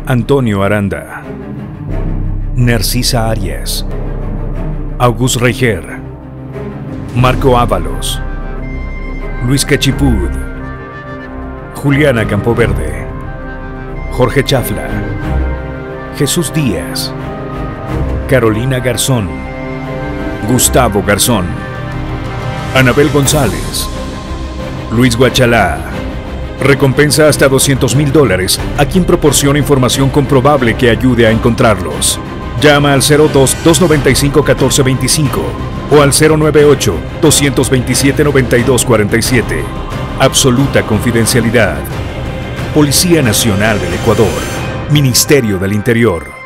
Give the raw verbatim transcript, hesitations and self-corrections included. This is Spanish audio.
Antonio Aranda, Narcisa Arias, August Reijer, Marco Ábalos, Luis Cachipud, Juliana Campoverde, Jorge Chafla, Jesús Díaz, Carolina Garzón, Gustavo Garzón, Anabel González, Luis Guachalá. Recompensa hasta doscientos mil dólares a quien proporcione información comprobable que ayude a encontrarlos. Llama al cero dos, dos nueve cinco, uno cuatro dos cinco o al cero nueve ocho, dos dos siete, nueve dos cuatro siete. Absoluta confidencialidad. Policía Nacional del Ecuador. Ministerio del Interior.